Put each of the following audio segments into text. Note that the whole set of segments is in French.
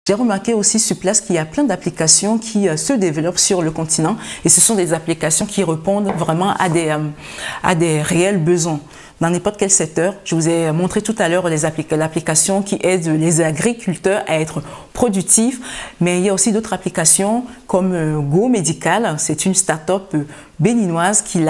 J'ai remarqué aussi sur place qu'il y a plein d'applications qui se développent sur le continent et ce sont des applications qui répondent vraiment à des réels besoins. Dans n'importe quel secteur, je vous ai montré tout à l'heure l'application qui aide les agriculteurs à être productifs, mais il y a aussi d'autres applications comme Go Medical, c'est une start-up béninoise qui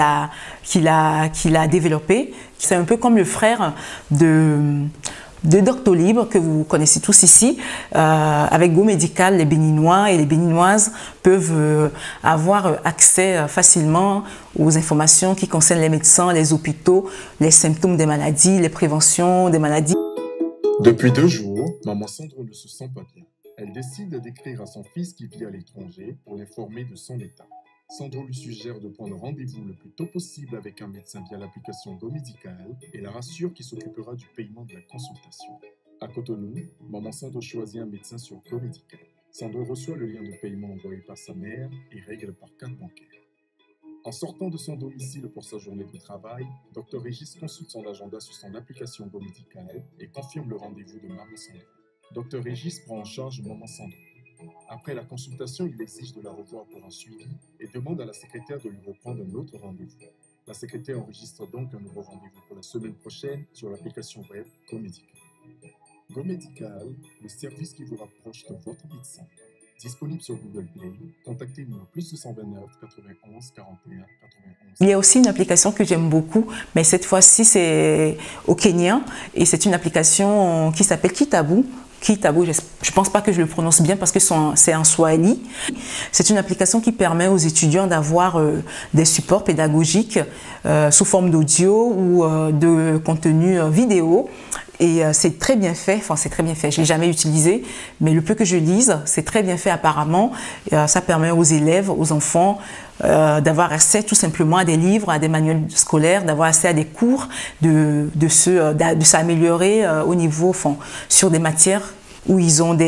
l'a développée. C'est un peu comme le frère de Doctolib que vous connaissez tous ici. Avec Go Medical, les Béninois et les Béninoises peuvent avoir accès facilement aux informations qui concernent les médecins, les hôpitaux, les symptômes des maladies, les préventions des maladies. Depuis 2 jours, maman Sandro ne se sent pas bien. Elle décide d'écrire à son fils qui vit à l'étranger pour l'informer de son état. Sandro lui suggère de prendre rendez-vous le plus tôt possible avec un médecin via l'application Go Medical et la rassure qu'il s'occupera du paiement de la consultation. À Cotonou, maman Sandro choisit un médecin sur Go Medical. Sandro reçoit le lien de paiement envoyé par sa mère et règle par carte bancaire. En sortant de son domicile pour sa journée de travail, Dr Régis consulte son agenda sur son application Go Medical et confirme le rendez-vous de maman Sandro. Dr Régis prend en charge maman Sandro. Après la consultation, il exige de la revoir pour un suivi et demande à la secrétaire de lui reprendre un autre rendez-vous. La secrétaire enregistre donc un nouveau rendez-vous pour la semaine prochaine sur l'application web Go Medical. Go Medical, le service qui vous rapproche de votre médecin. Disponible sur Google Play, contactez-nous au +229 91 41 91. Il y a aussi une application que j'aime beaucoup, mais cette fois-ci c'est au Kenya et c'est une application qui s'appelle Kitabu. Kitabu, je ne pense pas que je le prononce bien parce que c'est en Swahili. C'est une application qui permet aux étudiants d'avoir des supports pédagogiques sous forme d'audio ou de contenu vidéo. Et c'est très bien fait, enfin c'est très bien fait, je ne l'ai jamais utilisé, mais le peu que je lise, c'est très bien fait apparemment. Ça permet aux élèves, aux enfants d'avoir accès tout simplement à des livres, à des manuels scolaires, d'avoir accès à des cours, de s'améliorer au niveau, enfin, sur des matières où ils ont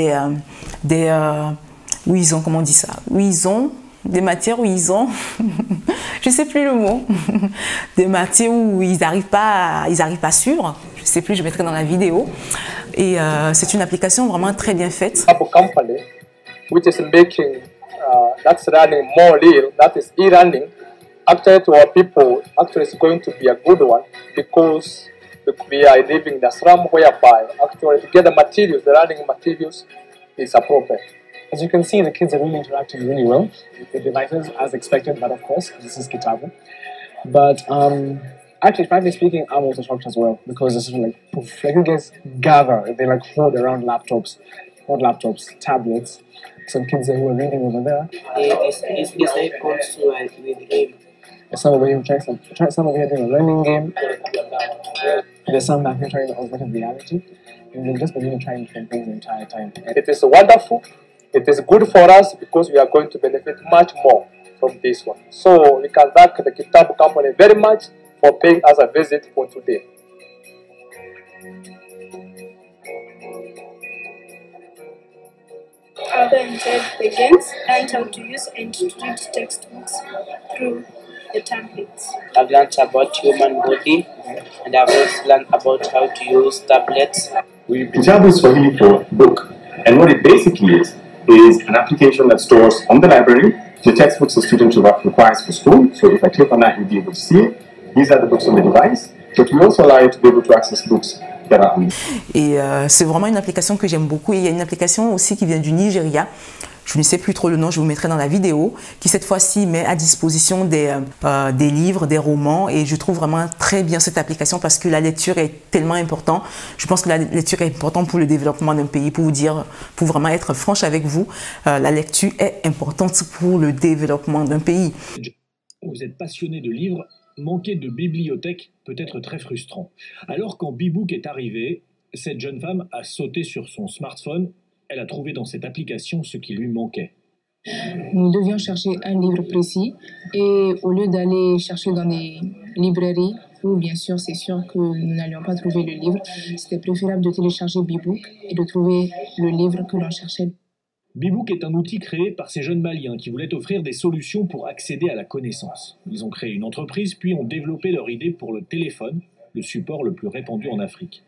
où ils ont, comment on dit ça, où ils ont des matières où ils ont, je ne sais plus le mot, des matières où ils n'arrivent pas à suivre, je ne sais plus, je mettrai dans la vidéo. Et c'est une application vraiment très bien faite. Company, which is making that's running more real, that is e-learning, actually to our people, actually it's going to be a good one because we are living in the slum whereby actually to get the materials, the learning materials is a problem. As you can see, the kids are really interacting really well with the devices, as expected, but of course, this is Kitabu. But actually, frankly speaking, I'm also shocked as well, because this is like, poof, like you guys gather, they like hold around laptops, not laptops, tablets. Some kids who are reading over there. It's also with the game. Some over here some over here doing a learning game. There's some back here trying augmented reality. And they've just been really trying different things the entire time. It is wonderful. It is good for us because we are going to benefit much more from this one. So we can thank the Kitabu company very much for paying us a visit for today. I've enjoyed the games, learned how to use and to read textbooks through the tablets. I've learned about human body and I've also learned about how to use tablets. Kitabu is Swahili for book, and what it basically is an application that stores on the library the textbooks the student requires for school. So if I click on that, you'll be able to see it. These are the books on the device, but we also allow you to be able to access books. Et c'est vraiment une application que j'aime beaucoup. Et il y a une application aussi qui vient du Nigeria. Je ne sais plus trop le nom, je vous mettrai dans la vidéo, qui cette fois-ci met à disposition des livres, des romans. Et je trouve vraiment très bien cette application parce que la lecture est tellement importante. Je pense que la lecture est importante pour le développement d'un pays. Pour vous dire, pour vraiment être franche avec vous, la lecture est importante pour le développement d'un pays. Vous êtes passionné de livres, manquer de bibliothèque peut être très frustrant. Alors quand Bebook est arrivé, cette jeune femme a sauté sur son smartphone. Elle a trouvé dans cette application ce qui lui manquait. Nous devions chercher un livre précis et au lieu d'aller chercher dans des librairies où bien sûr c'est sûr que nous n'allions pas trouver le livre, c'était préférable de télécharger Bebook et de trouver le livre que l'on cherchait. Bebook est un outil créé par ces jeunes Maliens qui voulaient offrir des solutions pour accéder à la connaissance. Ils ont créé une entreprise puis ont développé leur idée pour le téléphone, le support le plus répandu en Afrique.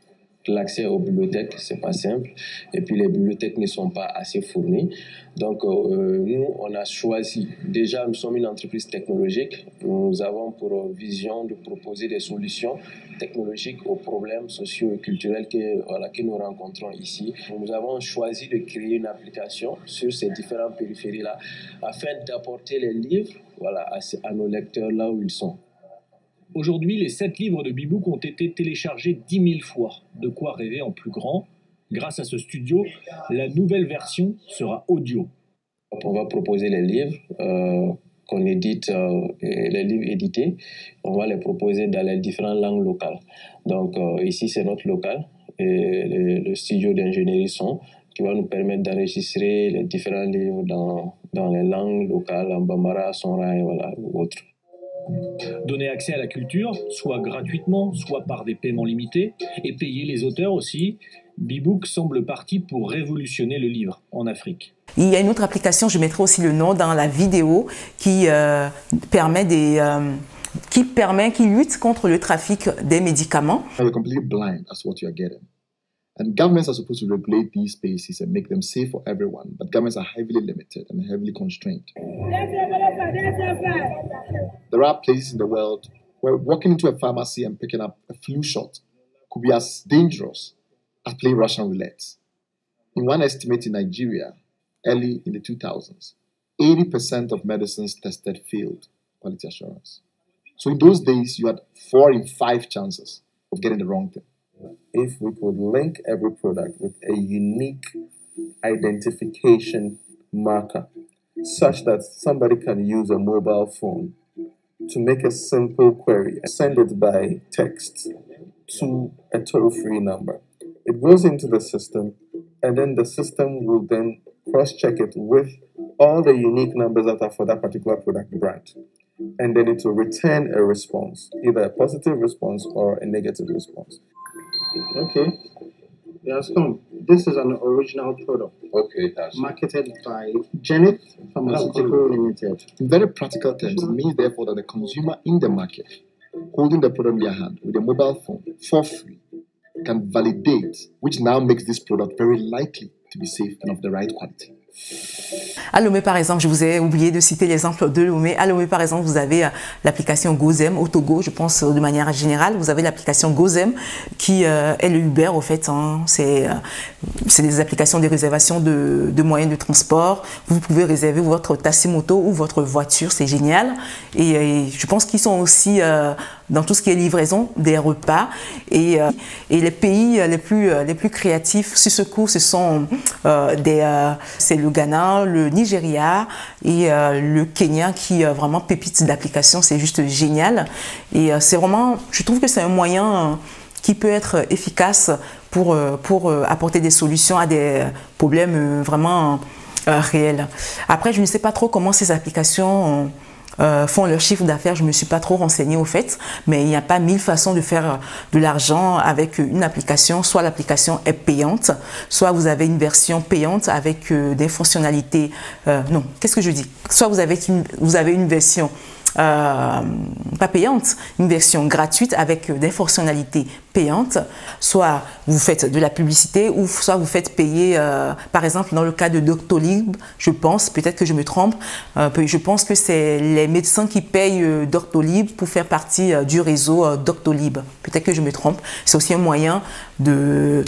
L'accès aux bibliothèques, c'est pas simple. Et puis, les bibliothèques ne sont pas assez fournies. Donc, nous, on a choisi. Déjà, nous sommes une entreprise technologique. Nous avons pour vision de proposer des solutions technologiques aux problèmes sociaux et culturels que nous rencontrons ici. Nous avons choisi de créer une application sur ces différentes périphéries-là afin d'apporter les livres à nos lecteurs là où ils sont. Aujourd'hui, les 7 livres de Bebook ont été téléchargés 10 000 fois. De quoi rêver en plus grand. Grâce à ce studio, la nouvelle version sera audio. On va proposer les livres qu'on édite, les livres édités. On va les proposer dans les différentes langues locales. Donc ici, c'est notre local, et le studio d'ingénierie son, qui va nous permettre d'enregistrer les différents livres dans les langues locales, en Bambara, Songhai, ou autres. Donner accès à la culture, soit gratuitement, soit par des paiements limités, et payer les auteurs aussi. Bebook semble parti pour révolutionner le livre en Afrique. Il y a une autre application, je mettrai aussi le nom dans la vidéo, qui lutte contre le trafic des médicaments. You're completely blind as what you are getting. And governments are supposed to regulate these spaces and make them safe for everyone, but governments are heavily limited and heavily constrained. There are places in the world where walking into a pharmacy and picking up a flu shot could be as dangerous as playing Russian roulette. In one estimate in Nigeria, early in the 2000s, 80% of medicines tested failed quality assurance. So in those days, you had 4 in 5 chances of getting the wrong thing. If we could link every product with a unique identification marker, such that somebody can use a mobile phone to make a simple query and send it by text to a toll-free number. It goes into the system, and then the system will then cross-check it with all the unique numbers that are for that particular product brand. And then it will return a response, either a positive response or a negative response. Okay. Yes, Tom. This is an original product. Okay, that's marketed by Genith Pharmaceutical Limited. In very practical terms, it means therefore that the consumer in the market, holding the product in their hand with a mobile phone for free, can validate, which now makes this product very likely to be safe and of the right quality. À Lomé, par exemple, je vous ai oublié de citer l'exemple de Lomé. À Lomé, par exemple, vous avez l'application Gozem. Au Togo, je pense de manière générale, vous avez l'application Gozem qui est le Uber, au fait. Hein. C'est des applications de réservation de moyens de transport. Vous pouvez réserver votre taxi moto ou votre voiture, c'est génial. Et je pense qu'ils sont aussi dans tout ce qui est livraison des repas. Et les pays les plus créatifs sur ce coup, ce sont c'est le Ghana, le Nigeria et le Kenya qui vraiment pépite d'application, c'est juste génial. Et c'est vraiment, je trouve que c'est un moyen qui peut être efficace pour apporter des solutions à des problèmes vraiment réels. Après, je ne sais pas trop comment ces applications font leur chiffre d'affaires, je ne me suis pas trop renseignée au fait, mais il n'y a pas 1000 façons de faire de l'argent avec une application. Soit l'application est payante, soit vous avez une version payante avec des fonctionnalités. Non, qu'est-ce que je dis? Soit vous avez une version pas payante, une version gratuite avec des fonctionnalités payantes, soit vous faites de la publicité ou soit vous faites payer, par exemple dans le cas de Doctolib, je pense, peut-être que je me trompe, je pense que c'est les médecins qui payent Doctolib pour faire partie du réseau Doctolib, peut-être que je me trompe, c'est aussi un moyen de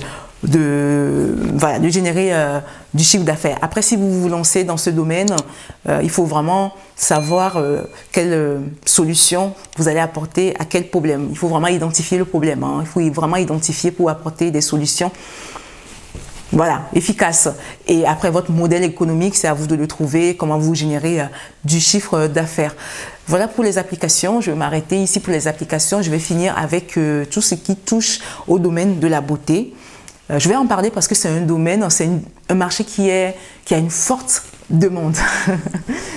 générer du chiffre d'affaires. Après, si vous vous lancez dans ce domaine, il faut vraiment savoir quelle solution vous allez apporter à quel problème. Il faut vraiment identifier le problème. Hein. Il faut vraiment identifier pour apporter des solutions efficaces. Et après, votre modèle économique, c'est à vous de le trouver, comment vous générez du chiffre d'affaires. Voilà pour les applications. Je vais m'arrêter ici pour les applications. Je vais finir avec tout ce qui touche au domaine de la beauté. Je vais en parler parce que c'est un domaine, c'est un marché qui a une forte demande.